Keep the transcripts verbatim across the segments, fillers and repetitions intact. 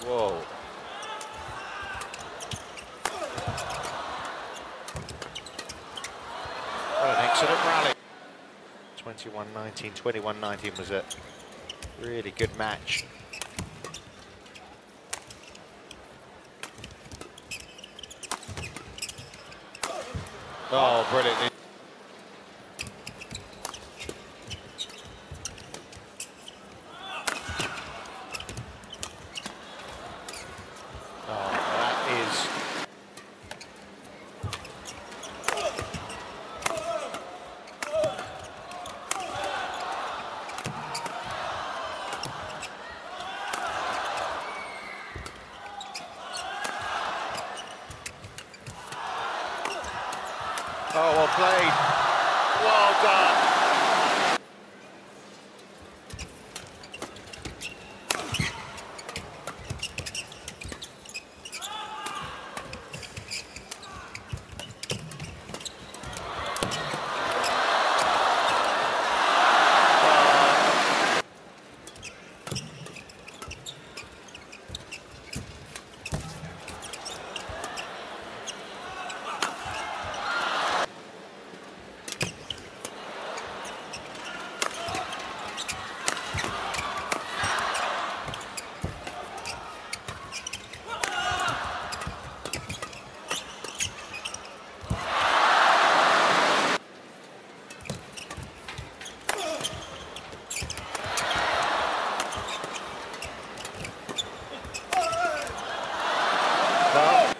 Whoa. What an excellent rally. twenty-one nineteen, twenty-one nineteen was a really good match. Oh, brilliant. Oh, that is... Oh, well played. Well done. Well,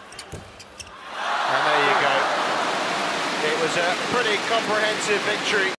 and there you go. It was a pretty comprehensive victory.